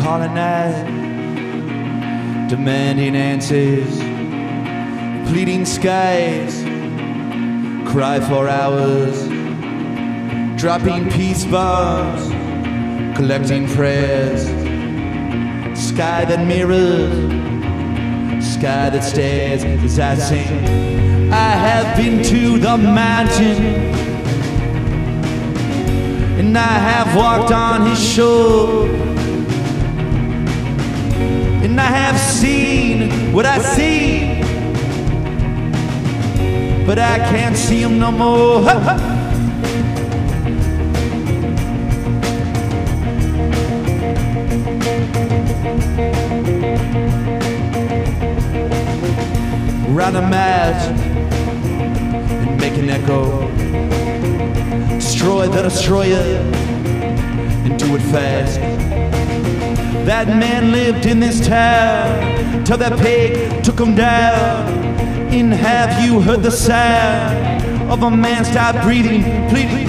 calling out, demanding answers, pleading skies, cry for hours, dropping peace bombs, collecting prayers, sky that mirrors, sky that stares as I sing. I have been to the mountain, and I have walked on his shore, and I have seen what I see, but I can't see him no more. Run a match and make an echo, destroy the destroyer and do it fast. That man lived in this town till that pig took him down. And have you heard the sound of a man stop breathing, pleading?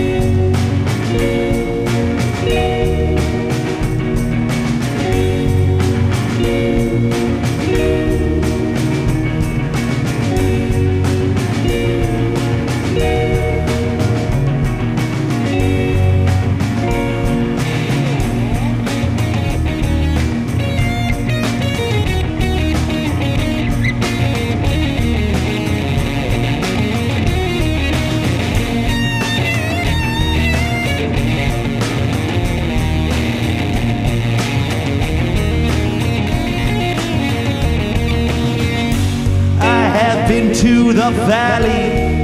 To the valley,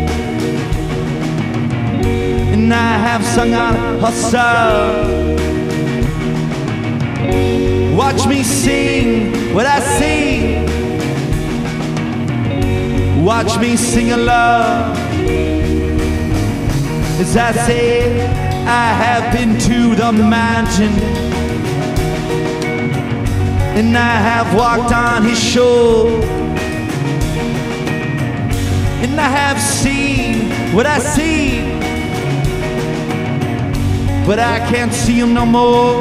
and I have sung out her song. Watch me sing what I see, watch me sing along. As I say, I have been to the mountain, and I have walked on his shore, and I have seen what I see, but I can't see him no more.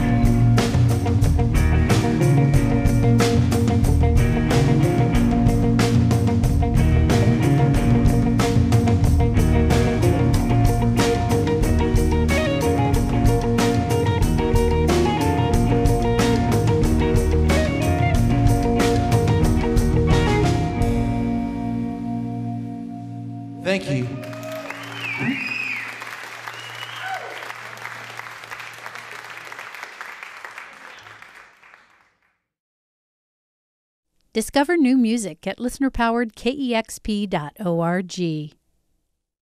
Thank you. Discover new music at listener-powered KEXP.org.